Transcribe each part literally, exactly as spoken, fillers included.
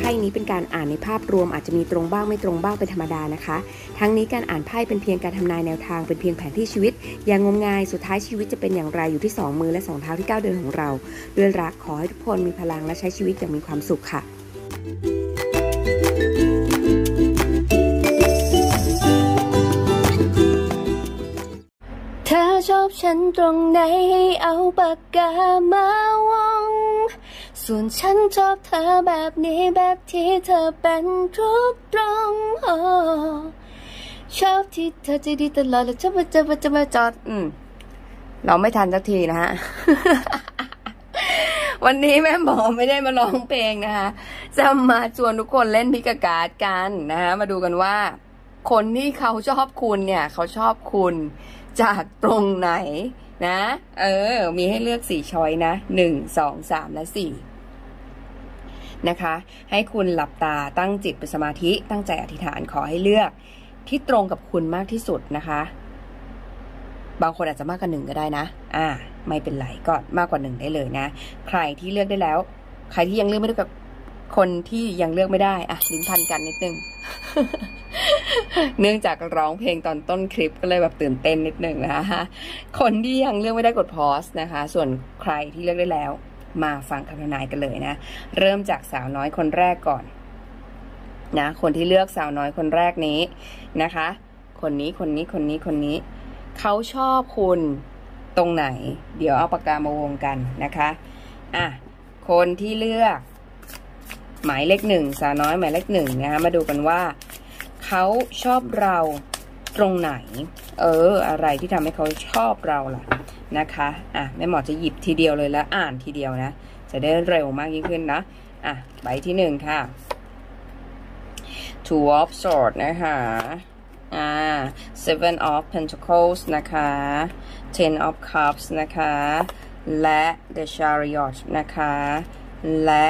พ่นี้เป็นการอ่านในภาพรวมอาจจะมีตรงบ้างไม่ตรงบ้างเป็นธรรมดานะคะทั้งนี้การอ่านไพ่เป็นเพียงการทำนายแนวทางเป็นเพียงแผนที่ชีวิตอย่างงมงายสุดท้ายชีวิตจะเป็นอย่างไรอยู่ที่สองมือและสองเท้าที่ก้าวเดินของเราด้วยรักขอให้ทุกคนมีพลังและใช้ชีวิตอย่างมีความสุขค่ะเธอชอบฉันตรงไหนให้เอาปากกามาวงส่วนฉันชอบเธอแบบนี้แบบที่เธอเป็นทุกตรงโอ้ชอบที่เธอจะดีตลอดแล้วจะมาจะมาจะมาจอดอืมเราไม่ทันสักทีนะฮะ วันนี้แม่หมอไม่ได้มาร้องเพลงนะคะจะมาชวนทุกคนเล่นพิกการ์ดกันนะคะมาดูกันว่าคนที่เขาชอบคุณเนี่ยเขาชอบคุณจากตรงไหนนะเออมีให้เลือกสี่ช้อยนะหนึ่งสองสามและสี่นะคะให้คุณหลับตาตั้งจิตเป็นสมาธิตั้งใจอธิษฐานขอให้เลือกที่ตรงกับคุณมากที่สุดนะคะบางคนอาจจะมากกว่าหนึ่งก็ได้นะอ่าไม่เป็นไรก็มากกว่าหนึ่งได้เลยนะใครที่เลือกได้แล้วใครที่ยังเลือกไม่ได้กับคนที่ยังเลือกไม่ได้อ่ะลิ้นพันกันนิดนึง เนื่องจากร้องเพลงตอนต้นคลิปก็เลยแบบตื่นเต้นนิดนึงนะคะคนที่ยังเลือกไม่ได้กดพอสนะคะส่วนใครที่เลือกได้แล้วมาฟังคำทำนายกันเลยนะเริ่มจากสาวน้อยคนแรกก่อนนะคนที่เลือกสาวน้อยคนแรกนี้นะคะคนนี้คนนี้คนนี้คนนี้เขาชอบคุณตรงไหนเดี๋ยวเอาปากกามาวงกันนะคะอ่ะคนที่เลือกหมายเลขหนึ่งสาวน้อยหมายเลขหนึ่งนะคะมาดูกันว่าเขาชอบเราตรงไหนเอออะไรที่ทำให้เขาชอบเราล่ะนะคะอ่ะแม่หมอจะหยิบทีเดียวเลยแล้วอ่านทีเดียวนะจะได้เร็วมากยิ่งขึ้นนะอ่ะใบที่หนึ่งค่ะ two of swords นะคะอ่า seven of pentacles นะคะ ten of cups นะคะและ the chariot นะคะและ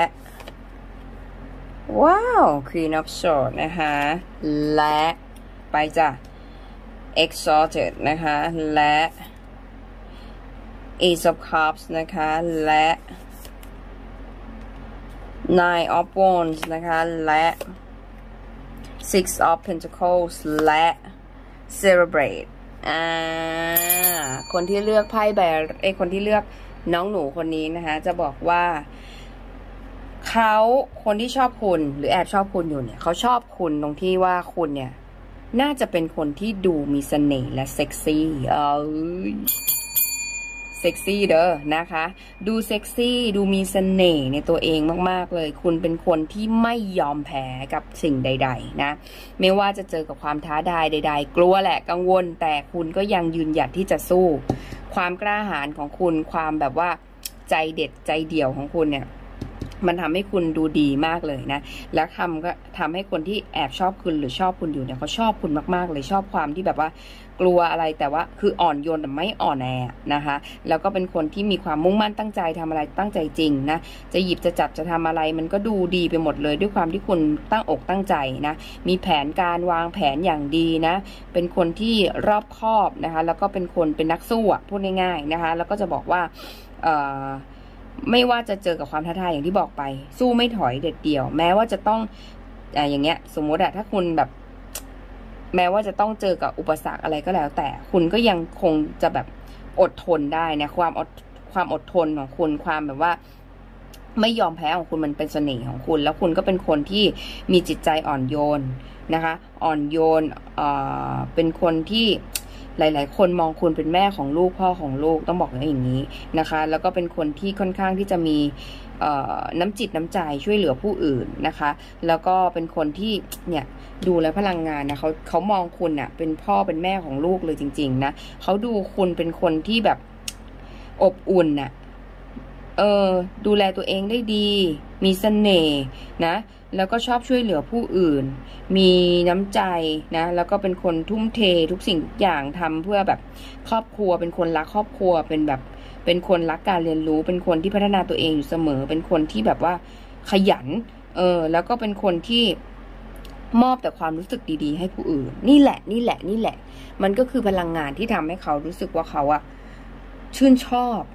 ว้าว Queen of Swords นะคะและไปจ้ะ Exalted นะคะและ Ace of Cups นะคะและ Nine of Wands นะคะและ Six of Pentacles และ Celebrate อ่าคนที่เลือกไพ่ใบเอ้คนที่เลือกน้องหนูคนนี้นะคะจะบอกว่าเขาคนที่ชอบคุณหรือแอบชอบคุณอยู่เนี่ยเขาชอบคุณตรงที่ว่าคุณเนี่ยน่าจะเป็นคนที่ดูมีเสน่ห์และเซ็กซี่เออเซ็กซี่เด้อนะคะดูเซ็กซี่ดูมีเสน่ห์ในตัวเองมากๆเลยคุณเป็นคนที่ไม่ยอมแพ้กับสิ่งใดๆนะไม่ว่าจะเจอกับความท้าทายใดๆกลัวแหละกังวลแต่คุณก็ยังยืนหยัดที่จะสู้ความกล้าหาญของคุณความแบบว่าใจเด็ดใจเดี่ยวของคุณเนี่ยมันทำให้คุณดูดีมากเลยนะแล้วทำก็ทำให้คนที่แอบชอบคุณหรือชอบคุณอยู่เนี่ยเขาชอบคุณมากๆเลยชอบความที่แบบว่ากลัวอะไรแต่ว่าคืออ่อนโยนแต่ไม่อ่อนแอนะคะแล้วก็เป็นคนที่มีความมุ่งมั่นตั้งใจทำอะไรตั้งใจจริงนะจะหยิบจะจับจะทำอะไรมันก็ดูดีไปหมดเลยด้วยความที่คุณตั้งอกตั้งใจนะมีแผนการวางแผนอย่างดีนะเป็นคนที่รอบคอบนะคะแล้วก็เป็นคนเป็นนักสู้อ่ะพูดง่ายๆนะคะแล้วก็จะบอกว่าเอ่อไม่ว่าจะเจอกับความท้าทายอย่างที่บอกไปสู้ไม่ถอยเด็ดเดี่ยวแม้ว่าจะต้องอ่าอย่างเงี้ยสมมติอะถ้าคุณแบบแม้ว่าจะต้องเจอกับอุปสรรคอะไรก็แล้วแต่คุณก็ยังคงจะแบบอดทนได้นะความอดความอดทนของคุณความแบบว่าไม่ยอมแพ้ของคุณมันเป็นเสน่ห์ของคุณแล้วคุณก็เป็นคนที่มีจิตใจอ่อนโยนนะคะอ่อนโยนเอ่อเป็นคนที่หลายๆคนมองคุณเป็นแม่ของลูกพ่อของลูกต้องบอกอย่างนี้นะคะแล้วก็เป็นคนที่ค่อนข้างที่จะมีน้ำจิตน้ำใจช่วยเหลือผู้อื่นนะคะแล้วก็เป็นคนที่เนี่ยดูแลพลังงานนะเขาเขามองคุณน่ะเป็นพ่อเป็นแม่ของลูกเลยจริงๆนะเขาดูคุณเป็นคนที่แบบอบอุ่นน่ะเออดูแลตัวเองได้ดีมีเสน่ห์นะแล้วก็ชอบช่วยเหลือผู้อื่นมีน้ำใจนะแล้วก็เป็นคนทุ่มเททุกสิ่งทุกอย่างทำเพื่อแบบครอบครัวเป็นคนรักครอบครัวเป็นแบบเป็นคนรักการเรียนรู้เป็นคนที่พัฒนาตัวเองอยู่เสมอเป็นคนที่แบบว่าขยันเออแล้วก็เป็นคนที่มอบแต่ความรู้สึกดีๆให้ผู้อื่นนี่แหละนี่แหละนี่แหละมันก็คือพลังงานที่ทำให้เขารู้สึกว่าเขาอะชื่นชอบ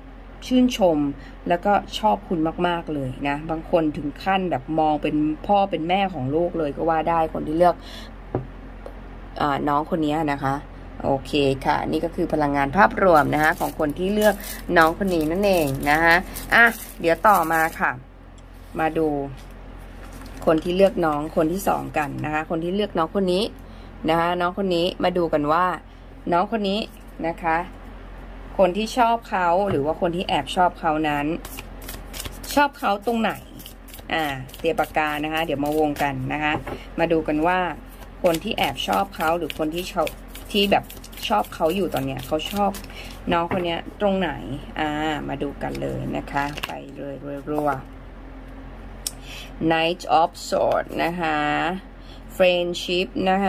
ชื่นชมแล้วก็ชอบคุณมากๆเลยนะบางคนถึงขั้นแบบมองเป็นพ่อเป็นแม่ของลูกเลยก็ว่าได้คนที่เลือกอ่าน้องคนนี้นะคะโอเคค่ะนี่ก็คือพลังงานภาพรวมนะคะของคนที่เลือกน้องคนนี้นั่นเองนะคะอ่ะเดี๋ยวต่อมาค่ะมาดูคนที่เลือกน้องคนที่สองกันนะคะคนที่เลือกน้องคนนี้นะคะน้องคนนี้มาดูกันว่าน้องคนนี้นะคะคนที่ชอบเขาหรือว่าคนที่แอบชอบเขานั้นชอบเขาตรงไหนอ่าเตรียมปากกานะคะเดี๋ยวมาวงกันนะคะมาดูกันว่าคนที่แอบชอบเขาหรือคนที่ชอบที่แบบชอบเขาอยู่ตอนเนี้ยเขาชอบน้องคนเนี้ยตรงไหนอ่ามาดูกันเลยนะคะไปเลยรัวๆ Knight of Swords นะคะ Friendship นะคะ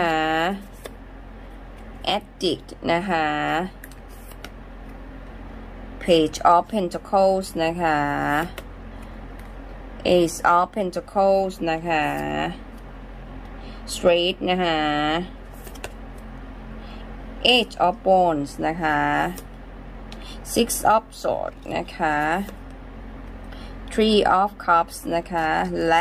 Addict นะคะ Page of Pentacles นะคะ Ace of Pentacles นะคะ Straight นะคะ Eight of Wands นะคะ Six of Swords นะคะ Three of Cups นะคะและ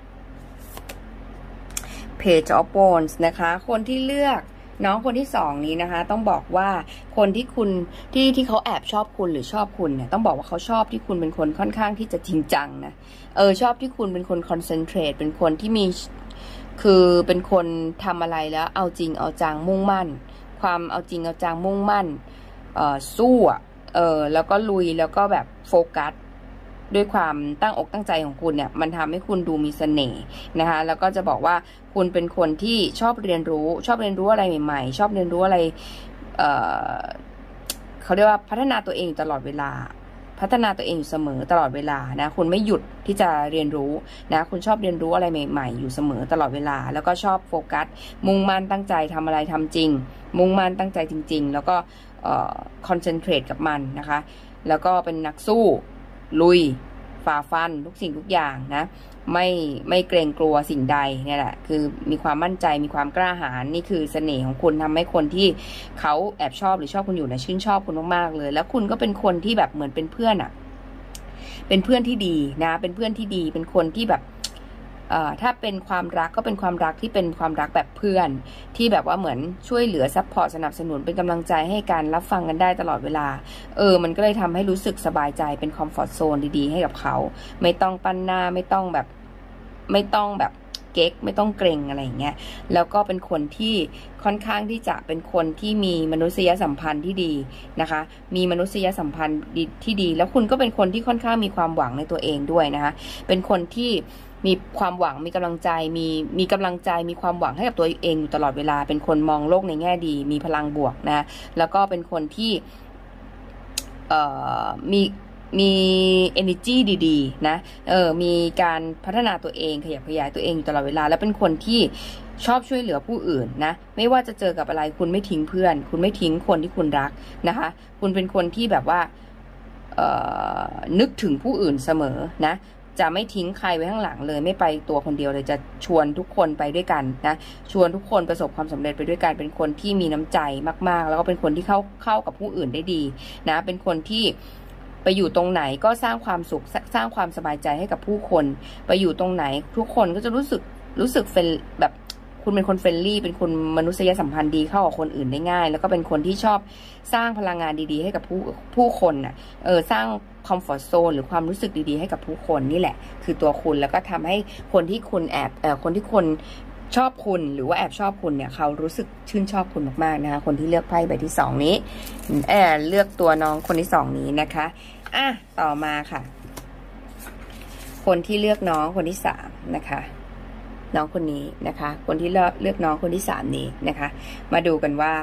Page of Wands นะคะคนที่เลือกน้องคนที่สองนี้นะคะต้องบอกว่าคนที่คุณที่ที่เขาแอบชอบคุณหรือชอบคุณเนี่ยต้องบอกว่าเขาชอบที่คุณเป็นคนค่อนข้างที่จะจริงจังนะเออชอบที่คุณเป็นคนคอนเซนเทรตเป็นคนที่มีคือเป็นคนทำอะไรแล้วเอาจริงเอาจังมุ่งมั่นความเอาจริงเอาจังมุ่งมั่นเอ่อสู้อ่ะเออแล้วก็ลุยแล้วก็แบบโฟกัสด้วยความตั้งอกตั้งใจของคุณเนี่ยมันทำให้คุณดูมีเสน่ห์นะคะแล้วก็จะบอกว่าคุณเป็นคนที่ชอบเรียนรู้ชอบเรียนรู้อะไรใหม่ๆชอบเรียนรู้อะไรเอ่อเขาเรียกว่าพัฒนาตัวเองตลอดเวลาพัฒนาตัวเองอยู่เสมอตลอดเวลานะคุณไม่หยุดที่จะเรียนรู้นะคุณชอบเรียนรู้อะไรใหม่ๆอยู่เสมอตลอดเวลาแล้วก็ชอบโฟกัสมุ่งมั่นตั้งใจทำอะไรทำจริงมุ่งมั่นตั้งใจจริงๆแล้วก็เอ่อคอนเซนเทรตกับมันนะคะแล้วก็เป็นนักสู้ลุยฝ่าฟันทุกสิ่งทุกอย่างนะไม่ไม่เกรงกลัวสิ่งใดเนี่ยแหละคือมีความมั่นใจมีความกล้าหาญนี่คือเสน่ห์ของคุณทำให้คนที่เขาแอบชอบหรือชอบคุณอยู่นะชื่นชอบคุณมากๆเลยแล้วคุณก็เป็นคนที่แบบเหมือนเป็นเพื่อนอะเป็นเพื่อนที่ดีนะเป็นเพื่อนที่ดีเป็นคนที่แบบเอ่อถ้าเป็นความรักก็เป็นความรักที่เป็นความรักแบบเพื่อนที่แบบว่าเหมือนช่วยเหลือซัพพอร์ตสนับสนุนเป็นกำลังใจให้การรับฟังกันได้ตลอดเวลาเออมันก็เลยทำให้รู้สึกสบายใจเป็นคอมฟอร์ตโซนดีๆให้กับเขาไม่ต้องปั้นหน้าไม่ต้องแบบไม่ต้องแบบเก๊กไม่ต้องเกรงอะไรอย่างเงี้ยแล้วก็เป็นคนที่ค่อนข้างที่จะเป็นคนที่มีมนุษยสัมพันธ์ที่ดีนะคะมีมนุษยสัมพันธ์ที่ดีแล้วคุณก็เป็นคนที่ค่อนข้างมีความหวังในตัวเองด้วยนะคะเป็นคนที่มีความหวังมีกำลังใจมีมีกำลังใจมีความหวังให้กับตัวเองอยู่ตลอดเวลาเป็นคนมองโลกในแง่ดีมีพลังบวกนะแล้วก็เป็นคนที่เอ่อมีมี energy ดีๆนะเออมีการพัฒนาตัวเองขยับขยายตัวเองอยู่ตลอดเวลาแล้วเป็นคนที่ชอบช่วยเหลือผู้อื่นนะไม่ว่าจะเจอกับอะไรคุณไม่ทิ้งเพื่อนคุณไม่ทิ้งคนที่คุณรักนะคะคุณเป็นคนที่แบบว่าเอ่อนึกถึงผู้อื่นเสมอนะจะไม่ทิ้งใครไว้ข้างหลังเลยไม่ไปตัวคนเดียวเลยจะชวนทุกคนไปด้วยกันนะชวนทุกคนประสบความสำเร็จไปด้วยกันเป็นคนที่มีน้ำใจมากๆแล้วก็เป็นคนที่เข้าเข้ากับผู้อื่นได้ดีนะเป็นคนที่ไปอยู่ตรงไหนก็สร้างความสุขสร้างความสบายใจให้กับผู้คนไปอยู่ตรงไหนทุกคนก็จะรู้สึกรู้สึกเป็นแบบคุณเป็นคนเฟรนลี่เป็นคนมนุษยสัมพันธ์ดีเข้ากับคนอื่นได้ง่ายแล้วก็เป็นคนที่ชอบสร้างพลังงานดีๆให้กับผู้ผู้คนน่ะเออสร้างคอมฟอร์ตโซนหรือความรู้สึกดีๆให้กับผู้คนนี่แหละคือตัวคุณแล้วก็ทำให้คนที่คุณแอบเอ่อคนที่คนชอบคุณหรือว่าแอบชอบคุณเนี่ยเขารู้สึกชื่นชอบคุณมากๆนะคะคนที่เลือกไพ่ใบที่สองนี้เออเลือกตัวน้องคนที่สองนี้นะคะอ่ะต่อมาค่ะคนที่เลือกน้องคนที่สามนะคะน้องคนนี้นะคะคนที่เลือกเลือกน้องคนที่สามนี้นะคะมาดูกันว่า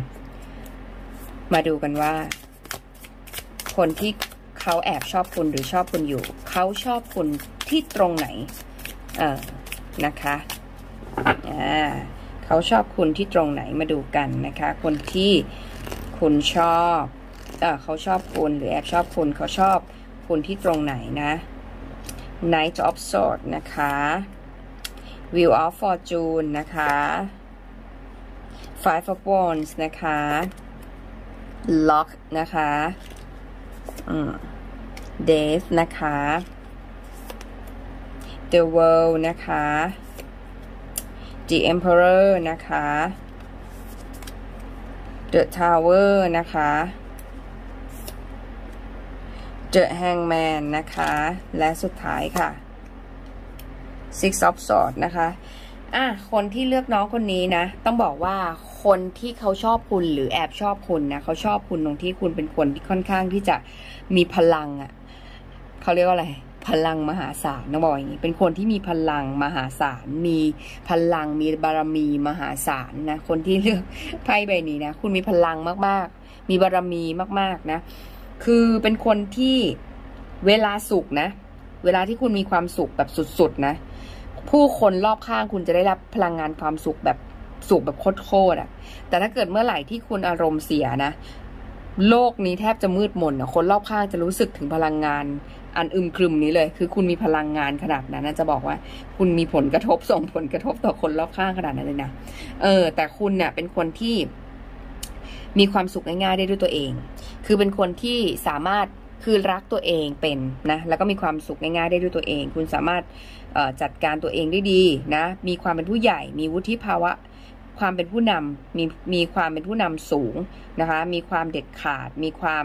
มาดูกันว่าคนที่เขาแอบชอบคุณหรือชอบคุณอยู่เขาชอบคุณที่ตรงไหนเออนะคะอ่าเขาชอบคุณที่ตรงไหนมาดูกันนะคะคนที่คุณชอบเออเขาชอบคุณหรือแอบชอบคุณเขาชอบคุณที่ตรงไหนนะ Knight of Swords นะคะ Wheel of Fortune นะคะ Five of Wands นะคะ Lock นะคะอืม Death นะคะ The World นะคะ The Emperor นะคะ The Tower นะคะ The Hangman นะคะและสุดท้ายค่ะ Six of Swords นะคะอ่ะคนที่เลือกน้องคนนี้นะต้องบอกว่าคนที่เขาชอบคุณหรือแอบชอบคุณนะเขาชอบคุณตรงที่คุณเป็นคนที่ค่อนข้างที่จะมีพลังอ่ะเขาเรียกว่าอะไรพลังมหาศาลต้องบอกอย่างนี้เป็นคนที่มีพลังมหาศาลมีพลังมีบารมีมหาศาลนะคนที่เลือกไพ่ใบนี้นะคุณมีพลังมากๆมีบารมีมากๆนะคือเป็นคนที่เวลาสุขนะเวลาที่คุณมีความสุขแบบสุดๆนะผู้คนรอบข้างคุณจะได้รับพลังงานความสุขแบบสุขแบบโคตรๆอ่ะแต่ถ้าเกิดเมื่อไหร่ที่คุณอารมณ์เสียนะโลกนี้แทบจะมืดมนอ่ะคนรอบข้างจะรู้สึกถึงพลังงานอันอึมครึมนี้เลยคือคุณมีพลังงานขนาดนั้นนะจะบอกว่าคุณมีผลกระทบส่งผลกระทบต่อคนรอบข้างขนาดนั้นเลยนะเออแต่คุณเนี่ยเป็นคนที่มีความสุขง่ายๆได้ด้วยตัวเองคือเป็นคนที่สามารถคือรักตัวเองเป็นนะแล้วก็มีความสุขง่ายๆได้ด้วยตัวเองคุณสามารถจัดการตัวเองได้ดีนะมีความเป็นผู้ใหญ่มีวุฒิภาวะความเป็นผู้นำมีมีความเป็นผู้นำสูงนะคะมีความเด็ดขาดมีความ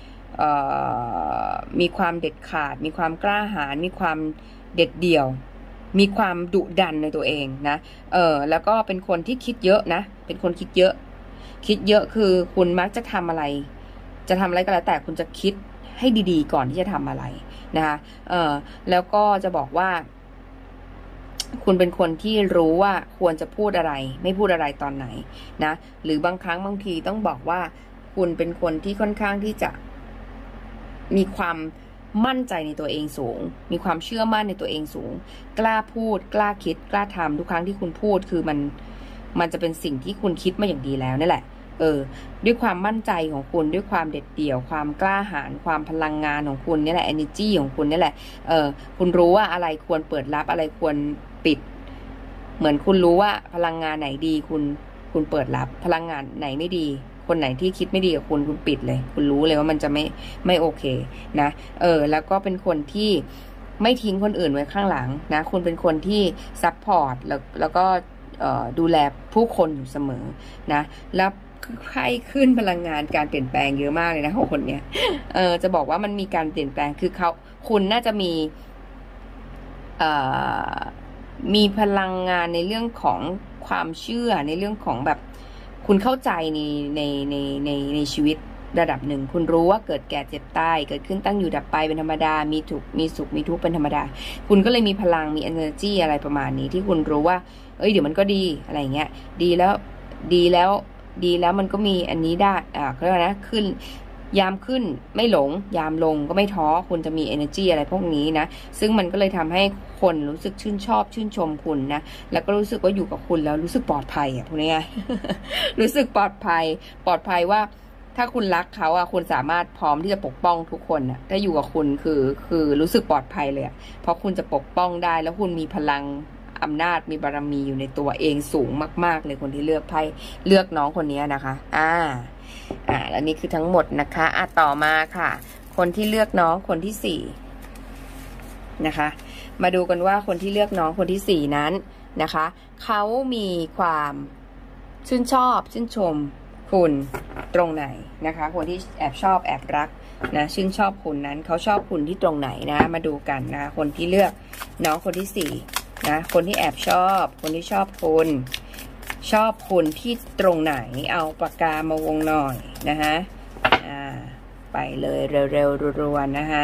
มีความเด็ดขาดมีความกล้าหาญมีความเด็ดเดี่ยวมีความดุดันในตัวเองนะเออแล้วก็เป็นคนที่คิดเยอะนะเป็นคนคิดเยอะคิดเยอะคือคุณมักจะทำอะไรจะทำอะไรก็แล้วแต่คุณจะคิดให้ดีๆก่อนที่จะทำอะไรนะคะเออแล้วก็จะบอกว่าคุณเป็นคนที่รู้ว่าควรจะพูดอะไรไม่พูดอะไรตอนไหนนะหรือบางครั้งบางทีต้องบอกว่าคุณเป็นคนที่ค่อนข้างที่จะมีความมั่นใจในตัวเองสูงมีความเชื่อมั่นในตัวเองสูงกล้าพูดกล้าคิดกล้าทำทุกครั้งที่คุณพูดคือมันมันจะเป็นสิ่งที่คุณคิดมาอย่างดีแล้วนี่แหละเออด้วยความมั่นใจของคุณด้วยความเด็ดเดี่ยวความกล้าหาญความพลังงานของคุณนี่แหละ energy ของคุณนี่แหละเออคุณรู้ว่าอะไรควรเปิดรับอะไรควรปิดเหมือนคุณรู้ว่าพลังงานไหนดีคุณคุณเปิดรับพลังงานไหนไม่ดีคนไหนที่คิดไม่ดีกับคุณคุณปิดเลยคุณรู้เลยว่ามันจะไม่ไม่โอเคนะเออแล้วก็เป็นคนที่ไม่ทิ้งคนอื่นไว้ข้างหลังนะคุณเป็นคนที่ซัพพอร์ตแล้วแล้วก็ดูแลผู้คนอยู่เสมอนะแล้วใครขึ้นพลังงานการเปลี่ยนแปลงเยอะมากเลยนะของคนเนี้ยเออจะบอกว่ามันมีการเปลี่ยนแปลงคือเขาคุณน่าจะมีเอ่อมีพลังงานในเรื่องของความเชื่อในเรื่องของแบบคุณเข้าใจในในในในในชีวิตระดับหนึ่งคุณรู้ว่าเกิดแก่เจ็บตายเกิดขึ้นตั้งอยู่ดับไปเป็นธรรมดามีทุกมีสุขมีทุกข์เป็นธรรมดาคุณก็เลยมีพลังมี energy อะไรประมาณนี้ที่คุณรู้ว่าเอ้ยเดี๋ยวมันก็ดีอะไรเงี้ยดีแล้วดีแล้วดีแล้วมันก็มีอันนี้ได้อ่าเขาเรียกว่านะขึ้นยามขึ้นไม่หลงยามลงก็ไม่ท้อคุณจะมี energy อะไรพวกนี้นะซึ่งมันก็เลยทำให้คนรู้สึกชื่นชอบชื่นชมคุณนะแล้วก็รู้สึกว่าอยู่กับคุณแล้วรู้สึกปลอดภัยอ่ะพวกนี้ รู้สึกปลอดภัยปลอดภัยว่าถ้าคุณรักเขาอ่ะคุณสามารถพร้อมที่จะปกป้องทุกคนอ่ะถ้าอยู่กับคุณคือคือรู้สึกปลอดภัยเลยเพราะคุณจะปกป้องได้แล้วคุณมีพลังอำนาจมีบารมีอยู่ในตัวเองสูงมากๆเลยคนที่เลือกไพ่เลือกน้องคนนี้นะคะอ่าอ่าแล้วนี่คือทั้งหมดนะคะอ่ะต่อมาค่ะคนที่เลือกน้องคนที่สี่นะคะมาดูกันว่าคนที่เลือกน้องคนที่สี่นั้นนะคะเขามีความชื่นชอบชื่นชมคุณตรงไหนนะคะคนที่แอบชอบแอบรักนะชื่นชอบคุณนั้นเขาชอบคุณที่ตรงไหนนะมาดูกันนะคนที่เลือกน้องคนที่สี่นะคนที่แอบชอบคนที่ชอบคุณชอบคุณที่ตรงไหนเอาปากกามาวงหน่อยนะคะอ่าไปเลยเร็วๆรัวๆนะคะ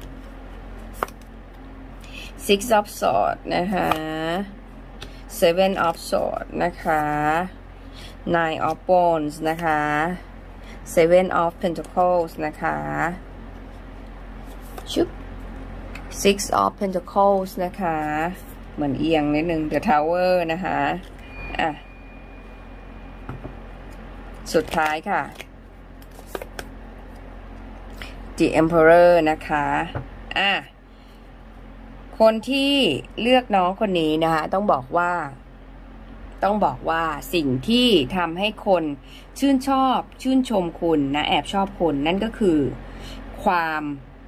six of swords นะคะ seven of swords นะคะ nine of wands นะคะ seven of pentacles นะคะชุบ six of pentacles นะคะเหมือนเอียงนิดนึง the tower นะคะอ่ะสุดท้ายค่ะ the emperor นะคะอ่ะคนที่เลือกน้องคนนี้นะคะต้องบอกว่าต้องบอกว่าสิ่งที่ทำให้คนชื่นชอบชื่นชมคุณนะแอบชอบคุณนั่นก็คือความ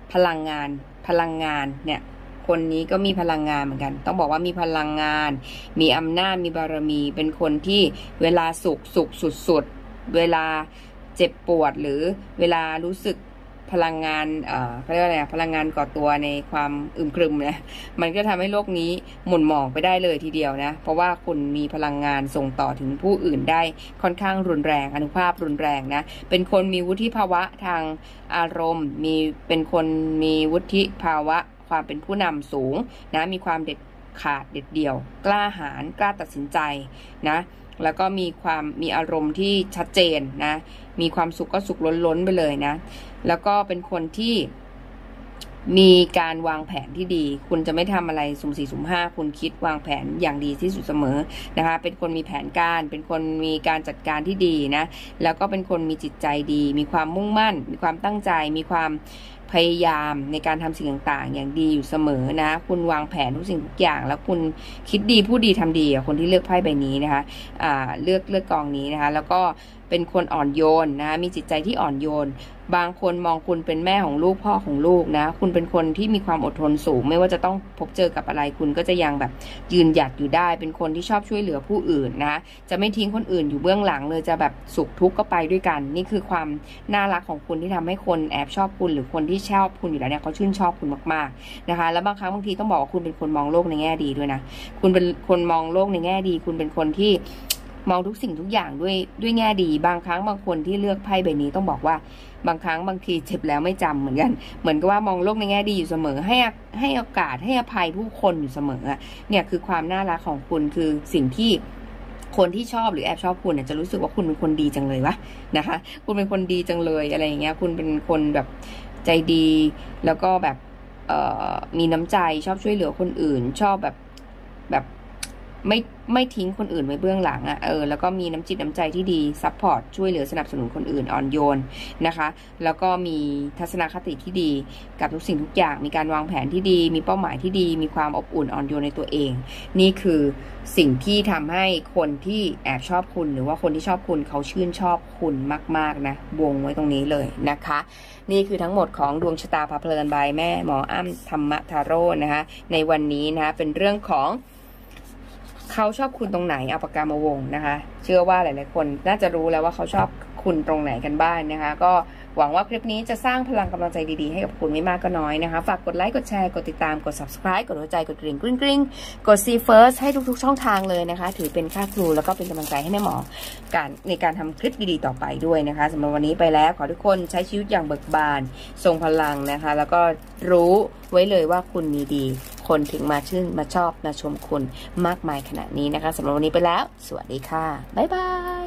พลังงานพลังงานเนี่ยคนนี้ก็มีพลังงานเหมือนกันต้องบอกว่ามีพลังงานมีอำนาจมีบารมีเป็นคนที่เวลาสุขสุขสุดๆเวลาเจ็บปวดหรือเวลารู้สึกพลังงานเอ่อเขาเรียกว่าอะไรพลังงานก่อตัวในความอึมครึมนะมันก็ทำให้โลกนี้หม่นหมองไปได้เลยทีเดียวนะเพราะว่าคุณมีพลังงานส่งต่อถึงผู้อื่นได้ค่อนข้างรุนแรงอนุภาพรุนแรงนะเป็นคนมีวุฒิภาวะทางอารมณ์มีเป็นคนมีวุฒิภาวะความเป็นผู้นำสูงนะมีความเด็ดขาดเด็ดเดี่ยวกล้าหาญกล้าตัดสินใจนะแล้วก็มีความมีอารมณ์ที่ชัดเจนนะมีความสุขก็สุขล้นๆไปเลยนะแล้วก็เป็นคนที่มีการวางแผนที่ดีคุณจะไม่ทำอะไรสุ่มสี่สุ่มห้าคุณคิดวางแผนอย่างดีที่สุดเสมอนะคะเป็นคนมีแผนการเป็นคนมีการจัดการที่ดีนะแล้วก็เป็นคนมีจิตใจดีมีความมุ่งมั่นมีความตั้งใจมีความพยายามในการทำสิ่งต่างๆอย่างดีอยู่เสมอนะคุณวางแผนทุกสิ่งทุกอย่างแล้วคุณคิดดีพูดดีทำดีคนที่เลือกไพ่ใบนี้นะคะอ่าเลือกเลือกกองนี้นะคะแล้วก็เป็นคนอ่อนโยนนะมีจิตใจที่อ่อนโยนบางคนมองคุณเป็นแม่ของลูกพ่อของลูกนะคุณเป็นคนที่มีความอดทนสูงไม่ว่าจะต้องพบเจอกับอะไรคุณก็จะยังแบบยืนหยัดอยู่ได้เป็นคนที่ชอบช่วยเหลือผู้อื่นนะจะไม่ทิ้งคนอื่นอยู่เบื้องหลังเลยจะแบบสุขทุกข์ก็ไปด้วยกันนี่คือความน่ารักของคุณที่ทำให้คนแอบชอบคุณหรือคนที่ชอบคุณอยู่แล้วเนี่ยเขาชื่นชอบคุณมากๆนะคะแล้วบางครั้งบางทีต้องบอกว่าคุณเป็นคนมองโลกในแง่ดีด้วยนะคุณเป็นคนมองโลกในแง่ดีคุณเป็นคนที่มองทุกสิ่งทุกอย่างด้วยด้วยแง่ดีบางครั้งบางคนที่เลือกไพ่ใบนี้ต้องบอกว่าบางครั้งบางทีเจ็บแล้วไม่จำเหมือนกันเหมือนกับว่ามองโลกในแง่ดีอยู่เสมอให้ให้โอกาสให้อภัยผู้คนอยู่เสมอเนี่ยคือความน่ารักของคุณคือสิ่งที่คนที่ชอบหรือแอบชอบคุณเนี่ยจะรู้สึกว่าคุณเป็นคนดีจังเลยวะนะคะคุณเป็นคนดีจังเลยอะไรอย่างเงี้ยคุณเป็นคนแบบใจดีแล้วก็แบบเอ่อมีน้ำใจชอบช่วยเหลือคนอื่นชอบแบบแบบไม่ไม่ทิ้งคนอื่นไว้เบื้องหลังอ่ะเออแล้วก็มีน้ำจิตน้ำใจที่ดีซัพพอร์ตช่วยเหลือสนับสนุนคนอื่นอ่อนโยนนะคะแล้วก็มีทัศนคติที่ดีกับทุกสิ่งทุกอย่างมีการวางแผนที่ดีมีเป้าหมายที่ดีมีความอบอุ่นอ่อนโยนในตัวเองนี่คือสิ่งที่ทำให้คนที่แอบชอบคุณหรือว่าคนที่ชอบคุณเขาชื่นชอบคุณมากๆนะวงไว้ตรงนี้เลยนะคะนี่คือทั้งหมดของดวงชะตาพาเพลินบายแม่หมออ้ำธรรมทาโร่นะคะในวันนี้นะคะเป็นเรื่องของเขาชอบคุณตรงไหนเอาปากกามาวงนะคะเชื่อว่าหลายๆคนน่าจะรู้แล้วว่าเขาชอบคุณตรงไหนกันบ้างนะคะก็หวังว่าคลิปนี้จะสร้างพลังกำลังใจดีๆให้กับคุณไม่มากก็น้อยนะคะฝากกดไลค์กดแชร์กดติดตามกด subscribe กดหัวใจกดกริ่งกริ๊งกริ๊งกด see first ให้ทุกๆช่องทางเลยนะคะถือเป็นค่าครูแล้วก็เป็นกำลังใจให้แม่หมอการในการทำคลิปดีๆต่อไปด้วยนะคะสำหรับวันนี้ไปแล้วขอทุกคนใช้ชีวิตอย่างเบิกบานทรงพลังนะคะแล้วก็รู้ไว้เลยว่าคุณมีดีคนถึงมาชื่นมาชอบมาชมคุณมากมายขนาดนี้นะคะสำหรับวันนี้ไปแล้วสวัสดีค่ะบ๊ายบาย